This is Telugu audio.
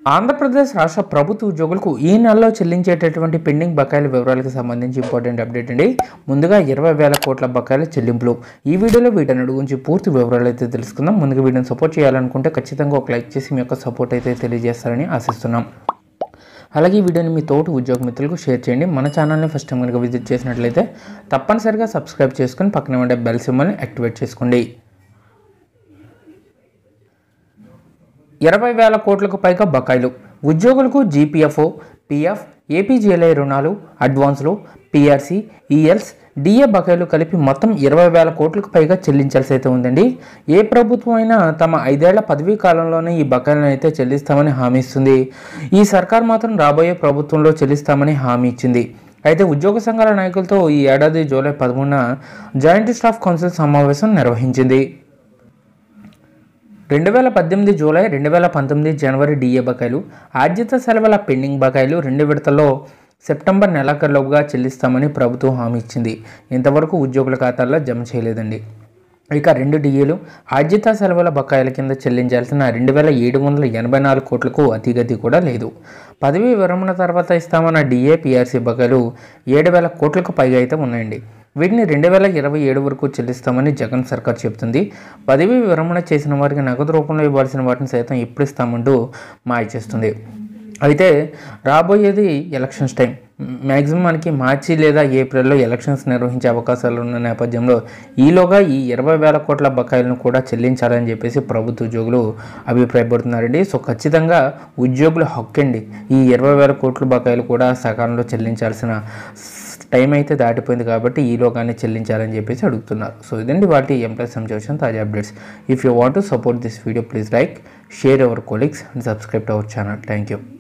ఆంధ్రప్రదేశ్ రాష్ట్ర ప్రభుత్వ ఉద్యోగులకు ఈ నెలలో చెల్లించేటటువంటి పెండింగ్ బకాయిల వివరాలకు సంబంధించి ఇంపార్టెంట్ అప్డేట్ అండి. ముందుగా 20,000 కోట్ల బకాయిల చెల్లింపులు. ఈ వీడియోలో వీటన్నిటి గురించి పూర్తి వివరాలు అయితే తెలుసుకుందాం. ముందుగా వీడియోని సపోర్ట్ చేయాలనుకుంటే ఖచ్చితంగా ఒక లైక్ చేసి మీ యొక్క సపోర్ట్ అయితే తెలియజేస్తారని ఆశిస్తున్నాం. అలాగే ఈ వీడియోని మీ తోటి ఉద్యోగ మిత్రులకు షేర్ చేయండి. మన ఛానల్ని ఫస్ట్ టైం కనుక విజిట్ చేసినట్లయితే తప్పనిసరిగా సబ్స్క్రైబ్ చేసుకుని పక్కన ఉండే బెల్ సింబల్ని యాక్టివేట్ చేసుకోండి. 20,000 కోట్లకు పైగా బకాయిలు. ఉద్యోగులకు జీపీఎఫ్ఓ, పీఎఫ్, ఏపీజీఎల్ఐ రుణాలు, అడ్వాన్సులు, పీఆర్సీ, ఈఎల్స్, డిఏ బకాయిలు కలిపి మొత్తం 20,000 కోట్లకు పైగా చెల్లించాల్సి అయితే ఉందండి. ఏ ప్రభుత్వం అయినా తమ 5 ఏళ్ల పదవీ కాలంలోనే ఈ బకాయిలను అయితే చెల్లిస్తామని హామీ ఇస్తుంది. ఈ సర్కార్ మాత్రం రాబోయే ప్రభుత్వంలో చెల్లిస్తామని హామీ ఇచ్చింది. అయితే ఉద్యోగ సంఘాల నాయకులతో ఈ ఏడాది జూలై 13న జాయింట్ స్టాఫ్ కౌన్సిల్ సమావేశం నిర్వహించింది. 2018 జూలై, 2019 జనవరి డిఏ బకాయిలు, ఆర్జిత సెలవుల పెండింగ్ బకాయిలు 2 విడతల్లో సెప్టెంబర్ నెలాఖరులోగా చెల్లిస్తామని ప్రభుత్వం హామీ ఇచ్చింది. ఇంతవరకు ఉద్యోగుల ఖాతాల్లో జమ చేయలేదండి. ఇక 2 డిఏలు, ఆర్జిత సెలవుల బకాయిల కింద చెల్లించాల్సిన 2,784 కోట్లకు అతిగతి కూడా లేదు. పదవీ విరమణ తర్వాత ఇస్తామన్న డిఏ, పీఆర్సీ బకాయిలు 7,000 కోట్లకు పైగా అయితే ఉన్నాయండి. వీటిని 2027 వరకు చెల్లిస్తామని జగన్ సర్కార్ చెబుతుంది. పదవీ విరమణ చేసిన వారికి నగదు రూపంలో ఇవ్వాల్సిన వాటిని సైతం ఎప్పుడు ఇస్తామంటూ మాయ చేస్తుంది. అయితే రాబోయేది ఎలక్షన్స్ టైం. మ్యాక్సిమం మనకి మార్చి లేదా ఏప్రిల్లో ఎలక్షన్స్ నిర్వహించే అవకాశాలు ఉన్న నేపథ్యంలో ఈలోగా ఈ 20,000 కోట్ల బకాయిలను కూడా చెల్లించాలని చెప్పేసి ప్రభుత్వ ఉద్యోగులు అభిప్రాయపడుతున్నారండి. సో ఖచ్చితంగా ఉద్యోగుల హక్కు అండి. ఈ 20,000 కోట్ల బకాయిలు కూడా సకాలంలో చెల్లించాల్సిన టైం అయితే దాటిపోయింది కాబట్టి ఈలోగానే చెల్లించాలని చెప్పేసి అడుగుతున్నారు. సో ఇదండి వాటి ఎంప్లాయీస్ సంబంధించిన తాజా updates. If you want to support this video, please like, share our colleagues and subscribe to our channel. Thank you.